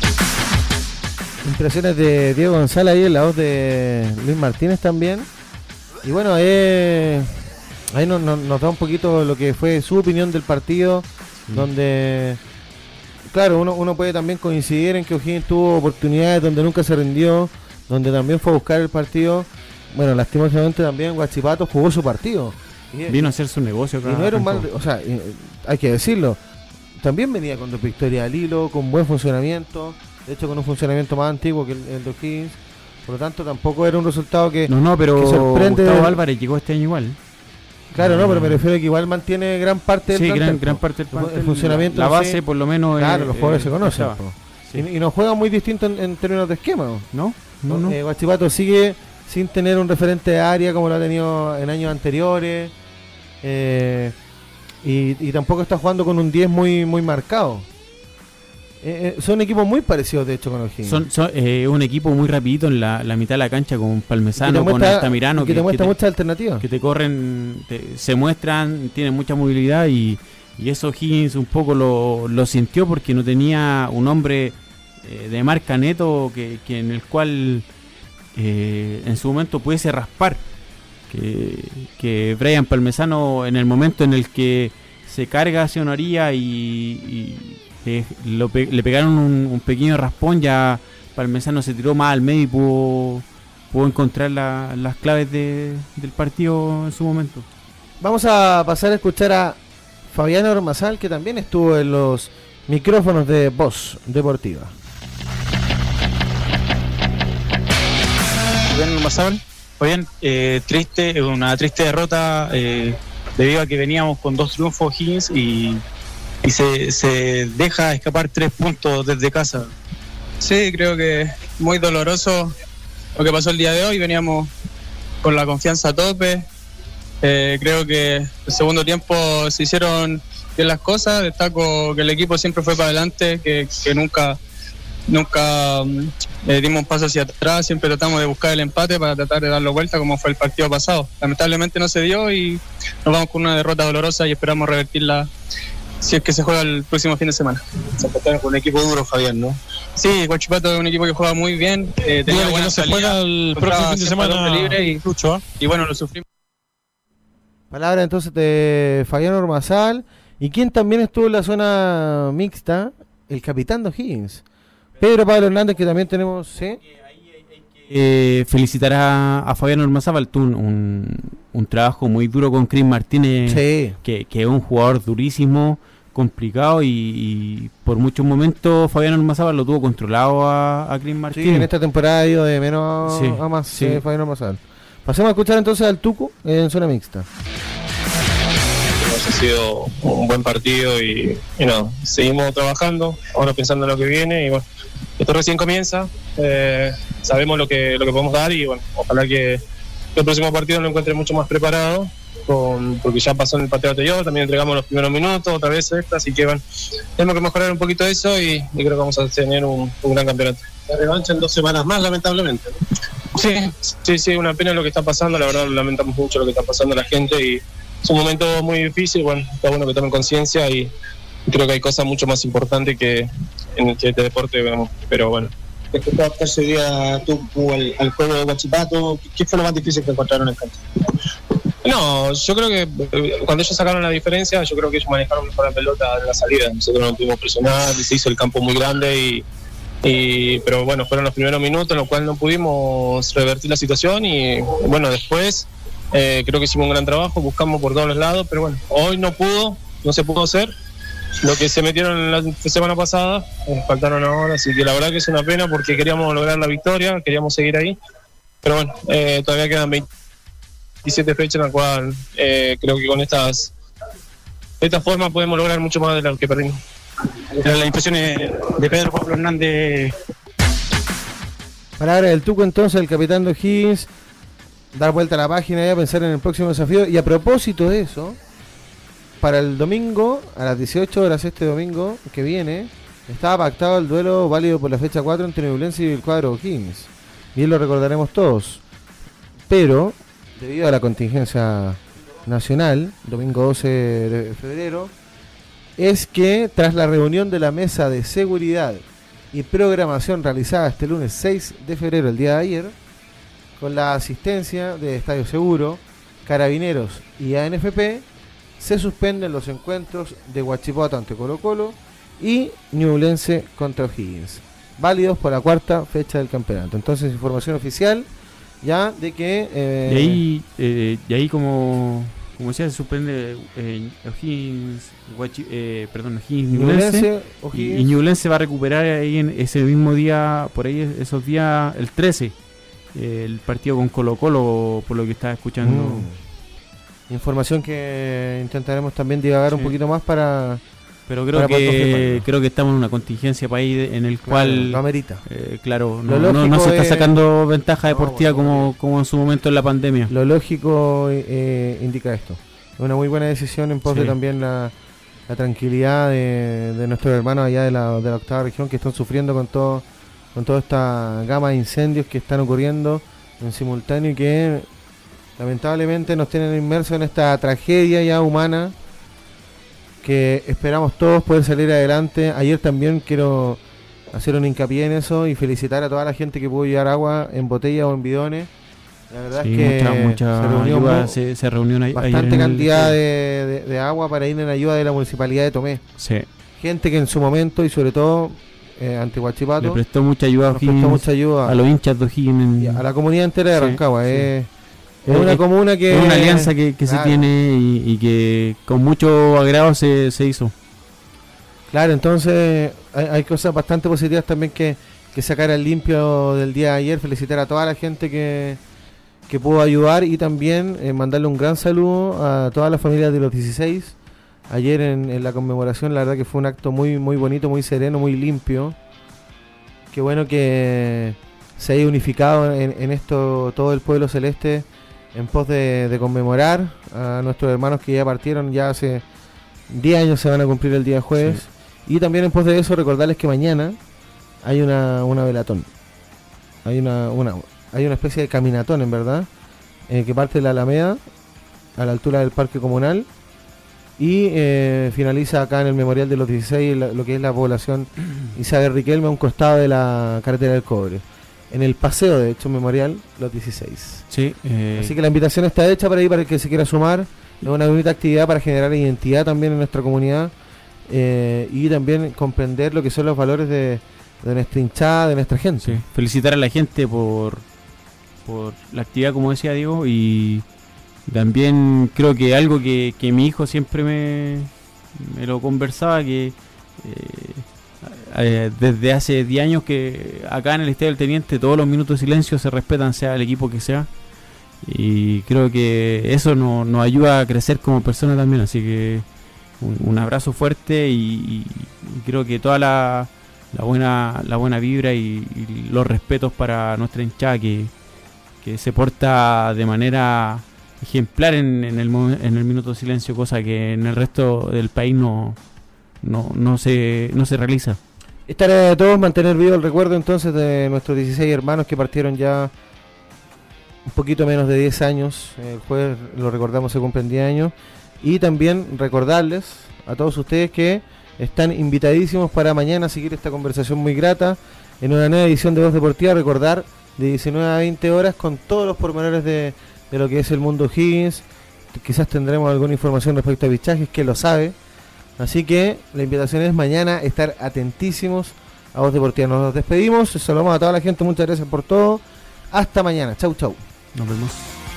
Impresiones de Diego González ahí en la voz de Luis Martínez también. Y bueno, eh, ahí nos, nos, nos da un poquito lo que fue su opinión del partido, sí. Donde... Claro, uno, uno puede también coincidir en que O'Higgins tuvo oportunidades donde nunca se rindió, donde también fue a buscar el partido. Bueno, lastimosamente también Huachipato jugó su partido. Y, Vino a hacer su negocio. Y no era un mal, o sea, hay que decirlo, también venía con dos victorias al hilo, con buen funcionamiento, de hecho con un funcionamiento más antiguo que el, el de O'Higgins. Por lo tanto, tampoco era un resultado que, no, no, pero que sorprende. Gustavo Álvarez llegó este año igual. Claro, no, pero me refiero a que igual mantiene gran parte del sí, plantel, gran, gran parte del plantel, el funcionamiento. La, la base, sí, por lo menos. Claro, eh, los jugadores eh, se conocen. Sí. Y, y nos juegan muy distinto en, en términos de esquema, ¿no? No, no. Eh, Huachipato sigue sin tener un referente de área como lo ha tenido en años anteriores. Eh, y, y tampoco está jugando con un diez muy, muy marcado. Eh, eh, son equipos muy parecidos, de hecho, con O'Higgins. Son, son eh, un equipo muy rapidito en la, la mitad de la cancha, con Palmesano, muestra, con Altamirano. Que, que te muestra que muchas alternativas. Que te corren, te, se muestran, tienen mucha movilidad y, y eso O'Higgins un poco lo, lo sintió porque no tenía un hombre eh, de marca neto que, que en el cual eh, en su momento pudiese raspar. Que, que Brian Palmesano, en el momento en el que se carga hacia una orilla y... y Le, lo, le pegaron un, un pequeño raspón, ya Palmesano se tiró más al medio y pudo, pudo encontrar la, las claves de, del partido en su momento. Vamos a pasar a escuchar a Fabián Ormazal, que también estuvo en los micrófonos de Voz Deportiva. Fabián Ormazal, Fabián, eh, triste, una triste derrota eh, debido a que veníamos con dos triunfos Higgins y y se, se deja escapar tres puntos desde casa. Sí, creo que muy doloroso lo que pasó el día de hoy. Veníamos con la confianza a tope. Eh, creo que el segundo tiempo se hicieron bien las cosas. Destaco que el equipo siempre fue para adelante, que, que nunca, nunca eh, dimos un paso hacia atrás, siempre tratamos de buscar el empate para tratar de darlo vuelta como fue el partido pasado. Lamentablemente no se dio y nos vamos con una derrota dolorosa y esperamos revertirla si es que se juega el próximo fin de semana. Se encontraron con un equipo duro, Fabián, ¿no? Sí, Huachipato es un equipo que juega muy bien. Eh, tenía buena no se salida, juega el próximo fin de semana libre y, Lucho, ¿eh? y bueno, lo sufrimos. Palabra entonces de Fabián Ormazal. Y quien también estuvo en la zona mixta, el capitán de O'Higgins, Pedro Pablo Hernández, que también tenemos. ¿sí? Eh, felicitar a, a Fabián Ormazábal, un, un, un trabajo muy duro con Chris Martínez, sí. que, que es un jugador durísimo, complicado y, y por muchos momentos Fabián Ormazábal lo tuvo controlado a, a Chris Martínez. Sí, en esta temporada ha ido de menos sí, a más sí. eh, Fabián Ormazábal. Pasemos a escuchar entonces al Tucu en zona mixta. Ha sido un buen partido y, y no, seguimos trabajando, ahora pensando en lo que viene y bueno, esto recién comienza, eh, sabemos lo que lo que podemos dar y bueno, ojalá que el próximo partido lo encuentre mucho más preparado, con, porque ya pasó en el partido anterior, también entregamos los primeros minutos, otra vez esta, así que bueno, tenemos que mejorar un poquito eso y, y creo que vamos a tener un, un gran campeonato. La revancha en dos semanas más, lamentablemente. Sí, sí, sí, una pena lo que está pasando, la verdad lamentamos mucho lo que está pasando a la gente y es un momento muy difícil, bueno, está bueno que tomen conciencia y creo que hay cosas mucho más importantes que en este deporte, pero bueno. Respecto a adaptarse hoy día tú al, al juego de Huachipato, ¿qué fue lo más difícil que encontraron en cancha? No, yo creo que cuando ellos sacaron la diferencia, yo creo que ellos manejaron mejor la pelota en la salida. Nosotros no pudimos presionar, se hizo el campo muy grande y, y pero bueno, fueron los primeros minutos en los cuales no pudimos revertir la situación y bueno, después eh, creo que hicimos un gran trabajo, buscamos por todos los lados, pero bueno, hoy no pudo, no se pudo hacer. Lo que se metieron la semana pasada, nos faltaron ahora, así que la verdad que es una pena porque queríamos lograr la victoria, queríamos seguir ahí, pero bueno, eh, todavía quedan veintisiete fechas en la cual eh, creo que con estas de esta forma podemos lograr mucho más de lo que perdimos. Las impresiones de Pedro Pablo Hernández. Palabra del Tuco entonces, el capitán de O'Higgins, dar vuelta a la página y a pensar en el próximo desafío. Y a propósito de eso, para el domingo, a las dieciocho horas este domingo que viene, estaba pactado el duelo válido por la fecha cuatro entre Ñublense y el cuadro O'Higgins. Bien lo recordaremos todos. Pero, debido a la contingencia nacional, domingo doce de febrero, es que tras la reunión de la mesa de seguridad y programación realizada este lunes seis de febrero, el día de ayer, con la asistencia de Estadio Seguro, Carabineros y A N F P, se suspenden los encuentros de Huachipato ante Colo Colo y Ñublense contra O'Higgins, válidos por la cuarta fecha del campeonato. Entonces, información oficial ya de que... Eh, y ahí, eh, y ahí como, como decía, se suspende eh, O'Higgins, Guachi, eh, perdón, O'Higgins, Ñublense, y, y Ñublense va a recuperar ahí en ese mismo día, por ahí esos días, el trece, eh, el partido con Colo Colo, por lo que estaba escuchando. Mm. Información que intentaremos también divagar sí. un poquito más para... Pero creo que creo que estamos en una contingencia país en el cual claro, lo amerita. Eh, claro, no, no, no se está sacando ventaja deportiva no, bueno, como, como en su momento en la pandemia. Lo lógico eh, indica esto. Es una muy buena decisión en pos sí. de también la, la tranquilidad de, de nuestros hermanos allá de la, de la octava región que están sufriendo con todo con toda esta gama de incendios que están ocurriendo en simultáneo y que lamentablemente nos tienen inmersos en esta tragedia ya humana que esperamos todos poder salir adelante. Ayer también quiero hacer un hincapié en eso y felicitar a toda la gente que pudo llevar agua en botella o en bidones. La verdad sí, es que mucha, mucha se reunió, ayuda, se, se reunió ayer bastante cantidad el... de, de, de agua para ir en ayuda de la Municipalidad de Tomé. Sí. Gente que en su momento y sobre todo eh, ante Huachipato le prestó mucha ayuda, a, prestó mucha ayuda a los hinchas de O'Higgins, a la comunidad entera de Rancagua. Sí, eh. sí. Es una comuna que... Es una alianza que, que claro. se tiene y, y que con mucho agrado se, se hizo. Claro, entonces hay, hay cosas bastante positivas también que, que sacar al limpio del día de ayer. Felicitar a toda la gente que, que pudo ayudar y también eh, mandarle un gran saludo a todas las familias de los dieciséis. Ayer en, en la conmemoración, la verdad que fue un acto muy, muy bonito, muy sereno, muy limpio. Qué bueno que se haya unificado en, en esto todo el pueblo celeste en pos de, de conmemorar a nuestros hermanos que ya partieron, ya hace diez años se van a cumplir el día jueves, sí. Y también en pos de eso recordarles que mañana hay una, una velatón, hay una, una hay una especie de caminatón, en verdad, eh, que parte de la Alameda a la altura del Parque Comunal y eh, finaliza acá en el Memorial de los dieciséis, la, lo que es la población Isabel Riquelme, a un costado de la carretera del Cobre, en el paseo, de hecho, Memorial los dieciséis. Sí, eh... así que la invitación está hecha para ir, para el que se quiera sumar. Es una bonita actividad para generar identidad también en nuestra comunidad, eh, y también comprender lo que son los valores de, de nuestra hinchada, de nuestra gente. Sí. Felicitar a la gente por, por la actividad, como decía Diego, y también creo que algo que, que mi hijo siempre me, me lo conversaba, que eh, eh, desde hace diez años que acá en el Estadio del Teniente todos los minutos de silencio se respetan, sea el equipo que sea, y creo que eso nos, nos ayuda a crecer como personas también, así que un, un abrazo fuerte y, y, y creo que toda la, la buena la buena vibra y, y los respetos para nuestra hinchada que, que se porta de manera ejemplar en, en, el, en el minuto de silencio, cosa que en el resto del país no, no, no, se, no se realiza. Es tarea de todos mantener vivo el recuerdo entonces de nuestros dieciséis hermanos que partieron ya un poquito menos de diez años. El jueves, lo recordamos, se cumplen diez años. Y también recordarles a todos ustedes que están invitadísimos para mañana a seguir esta conversación muy grata en una nueva edición de Voz Deportiva. Recordar, de diecinueve a veinte horas, con todos los pormenores de, de lo que es el mundo Higgins. Quizás tendremos alguna información respecto a fichajes, que lo sabe. Así que la invitación es mañana estar atentísimos a Voz Deportiva. Nos despedimos, saludamos a toda la gente, muchas gracias por todo. Hasta mañana, chau chau. Nos vemos.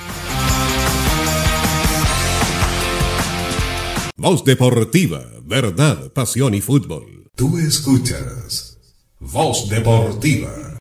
Voz Deportiva, verdad, pasión y fútbol. Tú escuchas Voz Deportiva.